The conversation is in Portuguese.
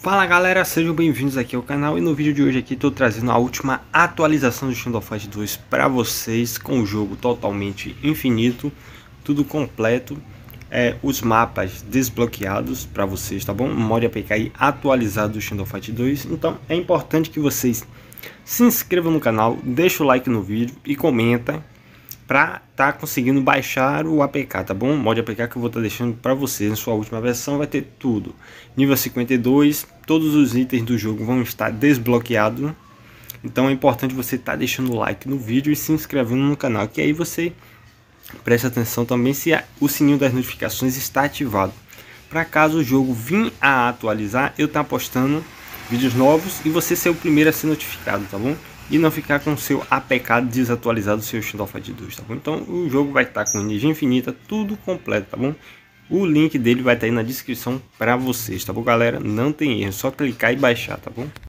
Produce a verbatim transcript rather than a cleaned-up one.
Fala galera, sejam bem-vindos aqui ao canal e no vídeo de hoje aqui estou trazendo a última atualização do Shadow Fight dois para vocês, com o jogo totalmente infinito, tudo completo, é, os mapas desbloqueados para vocês, tá bom? Mod A P K atualizado do Shadow Fight dois, então é importante que vocês se inscrevam no canal, deixem o like no vídeo e comenta para tá conseguindo baixar o A P K, tá bom? O mod A P K que eu vou estar tá deixando para vocês na sua última versão vai ter tudo. Nível cinquenta e dois, todos os itens do jogo vão estar desbloqueados. Então é importante você estar tá deixando o like no vídeo e se inscrevendo no canal, que aí você presta atenção também se o sininho das notificações está ativado. Para caso o jogo vir a atualizar, eu tá postando vídeos novos e você ser o primeiro a ser notificado, tá bom? E não ficar com o seu A P K desatualizado, o seu Shadow Fight dois, tá bom? Então o jogo vai estar com energia infinita, tudo completo, tá bom? O link dele vai estar aí na descrição para vocês, tá bom, galera? Não tem erro, só clicar e baixar, tá bom?